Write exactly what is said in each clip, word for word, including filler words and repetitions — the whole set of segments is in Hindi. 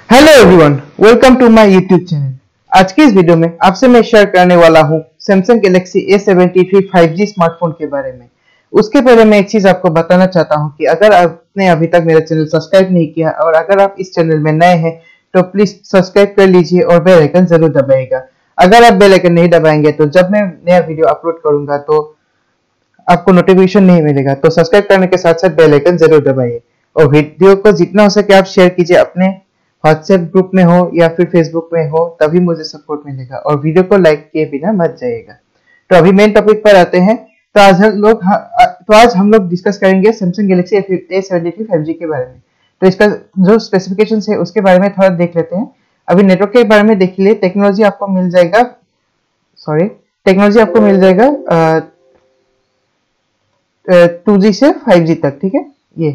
Hello everyone, welcome to my YouTube channel. आज की इस वीडियो में आपसे मैं शेयर करने वाला हूं Samsung Galaxy A seventy three five G smartphone के बारे में। उसके पहले मैं एक चीज आपको बताना चाहता हूं कि अगर आपने अभी तक मेरा चैनल सब्सक्राइब नहीं किया और अगर आप इस चैनल में नए हैं तो प्लीज सब्सक्राइब कर लीजिए और बेल आइकन जरूर दबाइएगा। अगर आप बेल आइकन नहीं दबाएंगे तो जब मैं नया वीडियो अपलोड करूंगा तो आपको नोटिफिकेशन नहीं मिलेगा। तो सब्सक्राइब करने के साथ साथ बेल आइकन जरूर दबाइए और वीडियो को जितना हो सके आप शेयर कीजिए, अपने व्हाट्सएप ग्रुप में हो या फिर फेसबुक में हो, तभी मुझे सपोर्ट मिलेगा। और वीडियो को लाइक किए बिना मत जाइएगा। तो अभी मेन टॉपिक पर आते हैं। तो आज हम लोग तो आज हम लोग डिस्कस करेंगे Samsung Galaxy A seventy three five G के बारे में। तो इसका जो स्पेसिफिकेशंस है उसके बारे में थोड़ा देख लेते हैं। अभी नेटवर्क के बारे में देख लिए। टेक्नोलॉजी आपको मिल जाएगा सॉरी टेक्नोलॉजी आपको मिल जाएगा टू जी से फाइव जी तक। ठीक है, ये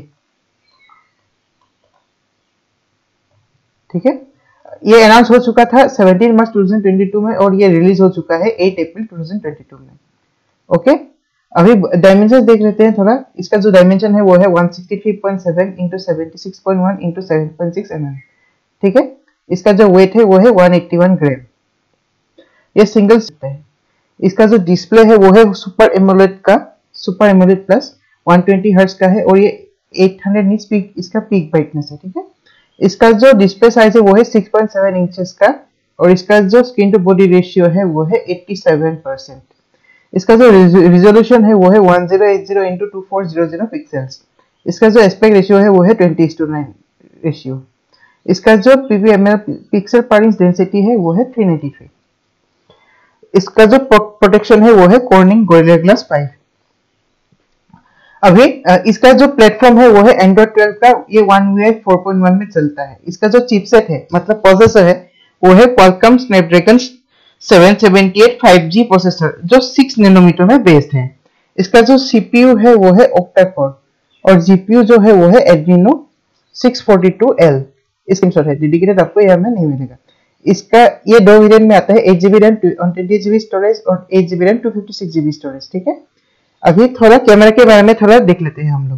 ठीक है। ये अनाउंस हो चुका था सत्रह मार्च दो हज़ार बाईस में और ये रिलीज हो चुका है आठ अप्रैल दो हज़ार बाईस में। ओके, अभी डायमेंशन देख लेते हैं थोड़ा। इसका जो डायमेंशन है वो है एक सौ तिरसठ पॉइंट सात इंटू छिहत्तर पॉइंट एक इंटू सात पॉइंट छह एम एम। ठीक है, इसका जो वेट है वो है एक सौ इक्यासी ग्राम। ये सिंगल है। इसका जो डिस्प्ले है वो है सुपर एमोलेड का सुपर एमोलेड प्लस एक सौ बीस हर्ट्ज का है और ये आठ सौ निट्स पीक इसका पीक ब्राइटनेस है। ठीक है, इसका जो डिस्प्ले साइज है वो है छह पॉइंट सात इंचेस का और इसका जो स्क्रीन टू बॉडी रेशियो है वो है सत्तासी परसेंट। इसका जो रिजोल्यूशन है वो है one thousand eighty into two four hundred pixels. इसका जो एस्पेक्ट रेशियो है वो है बीस टू नाइन रेशियो। इसका जो पीपीएमएल पिक्सल पर इंच डेंसिटी है वो है तीन सौ तिरानवे। इसका जो प्रोटेक्शन है वो है कॉर्निंग गोरिल्ला ग्लास फाइव। अभी इसका जो प्लेटफॉर्म है वो है एंड्रॉइड ट्वेल्व का, ये One U I four point one में चलता है। इसका जो चिपसेट है मतलब प्रोसेसर है वो है Qualcomm Snapdragon seven seventy eight five G processor जो सिक्स नैनोमीटर में बेस्ड है। इसका जो सीपीयू है वो है ऑक्टा कोर और जीपीयू जो है वो है Adreno six forty two L. Screenshot है, डेडिकेटेड आपको यहाँ में नहीं मिलेगा। इसका ये दो वेरिएंट में आता है, eight GB RAM one twenty GB storage और eight GB RAM two fifty six GB storage. ठीक है, अभी थोड़ा कैमरा के बारे में थोड़ा देख लेते हैं हम लोग।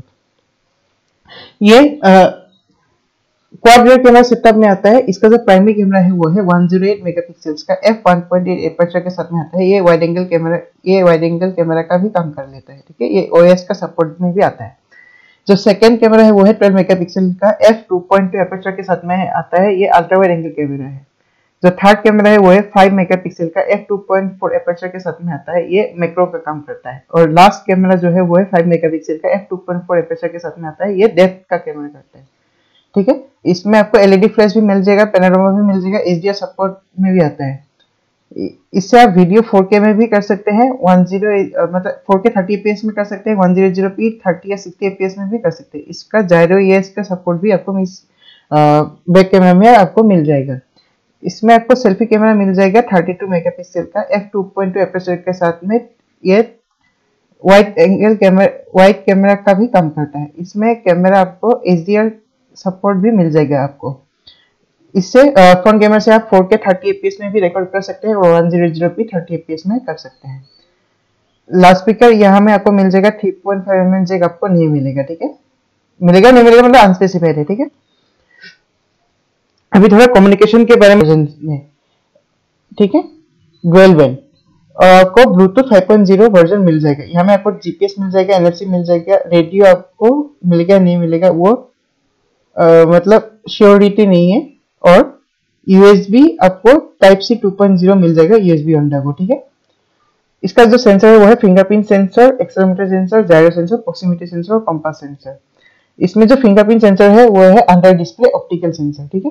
ये क्वाड रियर कैमरा सेटअप में आता है। इसका जो प्राइमरी कैमरा है वो है वन ज़ीरो एट मेगापिक्सेल्स का F one point eight aperture के साथ में आता है। ये वाइड एंगल कैमरा ये वाइड एंगल कैमरा का भी काम कर लेता है। ठीक है, ये ओएस का सपोर्ट में भी आता है। जो सेकंड कैमरा है वो है ट्वेल्व मेगापिक्सल का F two point two aperture के साथ में आता है। ये अल्ट्रा वाइड एंगल कैमरा है। जो थर्ड कैमरा है वो है फाइव मेगापिक्सल का F two point four aperture के साथ में आता है। ये मैक्रो का काम करता है। और लास्ट कैमरा जो है वो है फाइव मेगापिक्सल का F two point four aperture के साथ में आता है। ये डेप्थ का कैमरा करता है। ठीक है, इसमें आपको एलईडी फ्लैश भी मिल जाएगा, पैनोरामा भी मिल जाएगा, एचडीआर सपोर्ट में भी आता है। इससे आप वीडियो फोर के में भी कर सकते हैं, टेन मतलब फोर के थर्टी एपीएस में कर सकते हैं, वन हंड्रेड पी थर्टी या सिक्सटी एपीएस में भी कर सकते हैं। इसका जायरो ईएस का सपोर्ट भी आपको इस बैक कैमरा में आपको मिल जाएगा। इसमें आपको सेल्फी कैमरा मिल जाएगा थर्टी टू मेगापिक्सल का F two point two aperture के साथ में। ये wide angle camera wide camera का भी काम करता है। इसमें कैमरा आपको एचडीआर सपोर्ट भी मिल जाएगा आपको। इससे फ्रंट कैमरा से आप फोर के थर्टी एपीएस में भी रिकॉर्ड कर सकते हैं और one hundred P thirty FPS में कर सकते हैं। लाउड स्पीकर यहाँ में आपको मिल जाएगा three point five M M jack आपको नहीं मिलेगा। ठीक है, मिलेगा नहीं मिलेगा मतलब अनस्पेसिफाइड है। ठीक है, अभी थोड़ा कम्युनिकेशन के बारे में। ठीक है, डुअल बैंड आपको Bluetooth five point zero version मिल जाएगा। यहाँ में आपको जीपीएस मिल जाएगा, एनएफसी मिल जाएगा, रेडियो आपको मिलेगा नहीं मिलेगा वो आ, मतलब श्योरिटी नहीं है। और यूएसबी आपको type C two point zero मिल जाएगा, यूएसबी ऑन द गो। ठीक है, इसका जो सेंसर है वो है fingerprint sensor, accelerometer sensor, gyro sensor, proximity sensor और कंपास सेंसर। इसमें जो फिंगरप्रिंट सेंसर है वो है अंडर डिस्प्ले ऑप्टिकल सेंसर। ठीक है,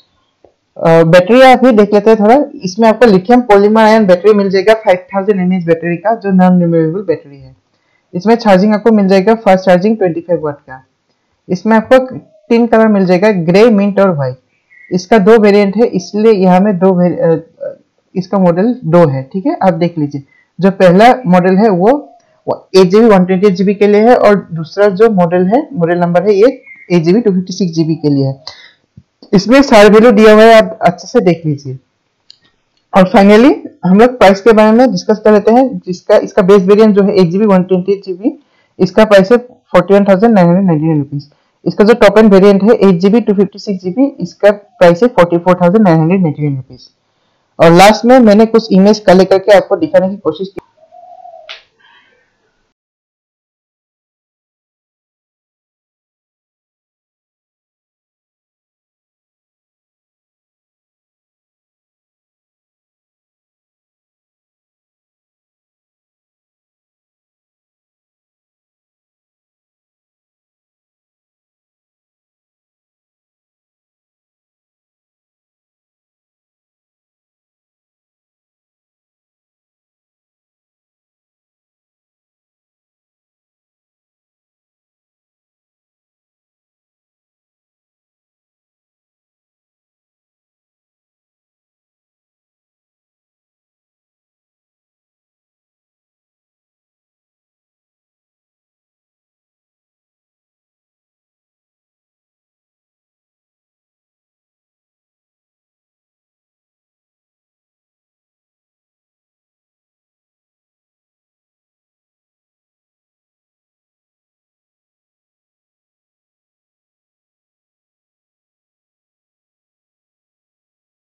बैटरी आप भी देख लेते हैं थोड़ा। इसमें आपको लिथियम पॉलीमर आयन बैटरी मिल जाएगा फाइव थाउज़ेंड एमएएच बैटरी का, जो नॉन रिमूवेबल बैटरी है। इसमें चार्जिंग आपको मिल जाएगा फास्ट चार्जिंग पच्चीस वाट का। इसमें आपको तीन कलर मिल जाएगा, ग्रे, मिंट और व्हाइट। इसका दो वेरिएंट है, इसलिए यहाँ में दो इसका मॉडल दो है। ठीक है, आप देख लीजिए। जो पहला मॉडल है वो eight GB one twenty eight GB के लिए है और दूसरा जो मॉडल है मॉडल नंबर है ये eight GB two fifty six GB के लिए है। इसमें सारे वैल्यू दिया हुआ है, आप अच्छे से देख लीजिए। और फाइनली हम लोग प्राइस के बारे में डिस्कस कर लेते हैं। जिसका इसका बेस वेरिएंट जो है eight GB one twenty eight GB, इसका प्राइस है forty one thousand nine hundred ninety nine rupees. इसका जो टॉप एंड वेरिएंट है eight GB two fifty six GB, इसका प्राइस है forty four thousand nine hundred ninety nine rupees. और लास्ट में मैंने कुछ इमेज कलेक्ट करके आपको दिखाने की कोशिश की।